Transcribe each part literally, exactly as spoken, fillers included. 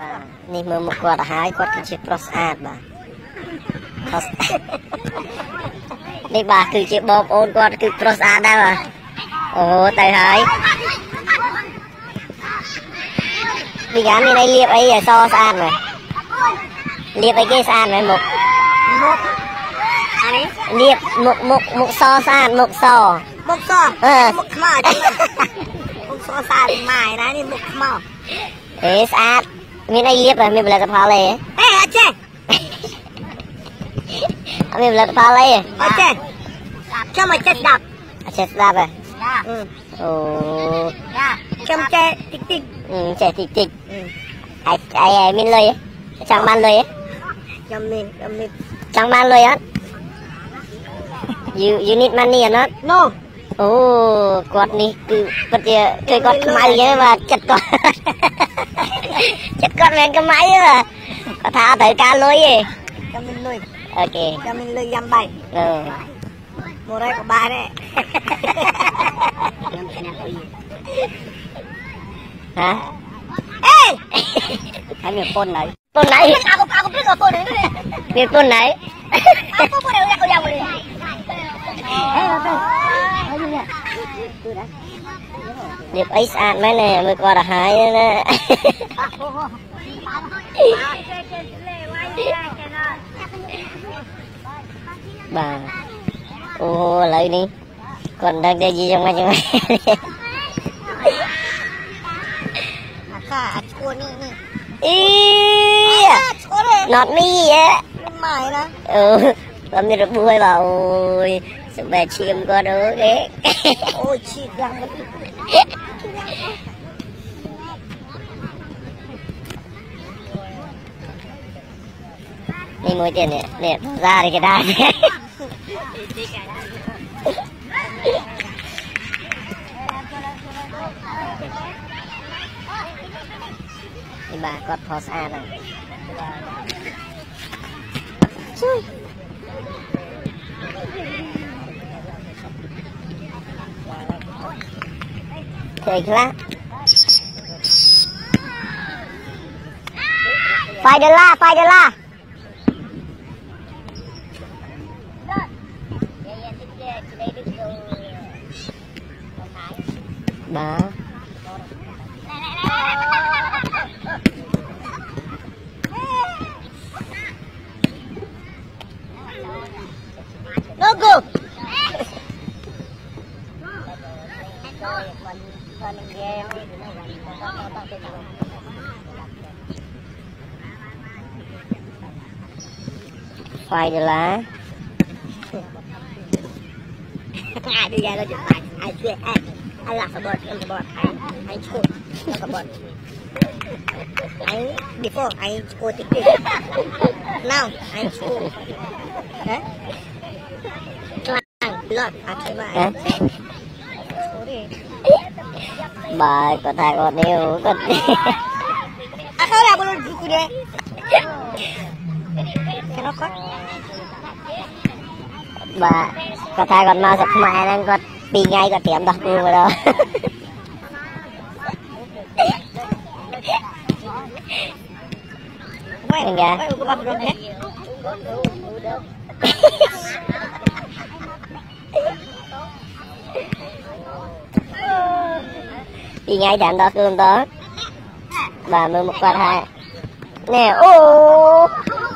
นี่มือมุกกวาดหายกวาดคือเชือกปลอสอาดบ่านี่บ่าคือเชือกบอบโอนกวาดคือปลอสอาดได้บ่าโอ้โหตายหายมีการมีในเรียบไอ้ซอสอาดไหมเรียบไอ้เกสอาดไหมมุกเรียบมุกมุกมุกซอสอาดมุกซอมุกซอเออมุกขมอดมุกซอสอาดใหม่นะนี่มุกขมอดเอสอาดมีในเรียบเลยมีเบลกระเพาะเลยเอ๊ะเจ๊มีเบลกระเพาะเลยเจ๊ชอบมาเจ็ดดับเจ็ดดับเลยโอ้ชอบเจ๊ติ๊กติ๊กอืมเจ๊ติ๊กติ๊กไอ้ไอ้มินเลยจังมันเลยจังมินจังมินจังมันเลยอ่ะ you you need money or not no โอ้กดนี่คือก็จะเคยกดไม้เยอะมาจัดกดจัดกดแรงกับไม้เยอะก็ท้าแต่การลอยเองจังมินเลยโอเคจังมินเลยยำใบเออโมได้กับบายได้ฮะเอ้ยให้มีปนไหนปนไหนเอาก็เอาก็เพิ่งเอาปนไหนเลยมีปนไหนเอาก็ปนไหนเอาอย่างเลยเดี๋ยวไอ้สะอาดไหมเนี่ยมือกวาดหายนะbà ô lại đi còn đang đây gì trong này trong này ý nọt mi á ừ làm gì được vui vào ôi sao bà chim có đứa ghé ôi chim răngนี่มวยเจนเนี่ยเนี่ยซาดิก็ได้นี่บากดพอสะอาดเลยเคยครับไฟเดล่าไฟเดล่าbà no go phải rồi là ai đi ra nó chụp ảnh ai chuyện ai ai lạc bọt em bọt anh anh chụp nó bọt anh before anh chụp tích tích now anh chụp đấy lang lọt à thôi bà bà có thằng còn yêu con à không là bọn nó đấy cái nó có bà có thằng còn mau sập mẹ đang có đi ngay có tiệm đặt luôn rồi đó anh kìa đi ngay đạn đó cương đó bà mưa một quạt hai nè ô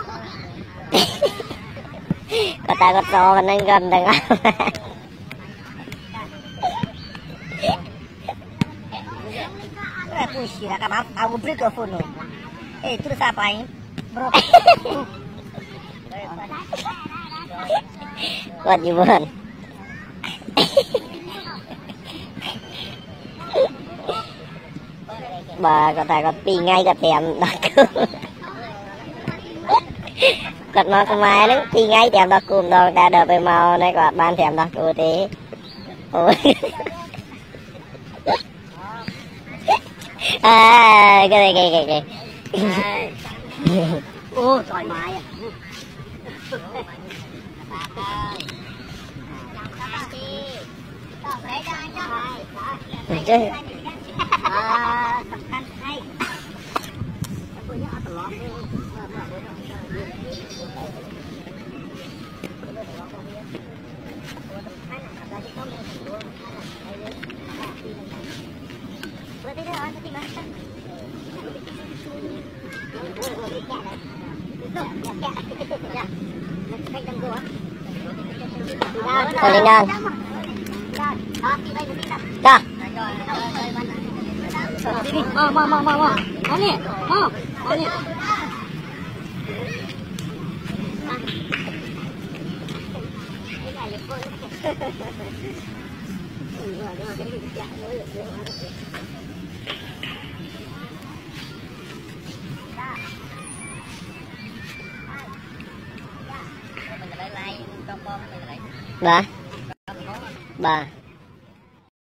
có ta có to và nên gần đằng nào puisi lah kan aku beri telepon lo eh itu siapa ini bro kuat juga bà có thể có đi ngay cả tiệm đặt còn nó không ai đấy đi ngay tiệm đặt cùng đâu ta đợi về màu này có ban tiệm đặt cụ thế ôi à cái này cái cái cái ô thoải mái à chơi à tập hay Còn lên đơn. Đó. Mau mau mau mau mau. Mau nè, mau. Mau nè. Bà. Bà.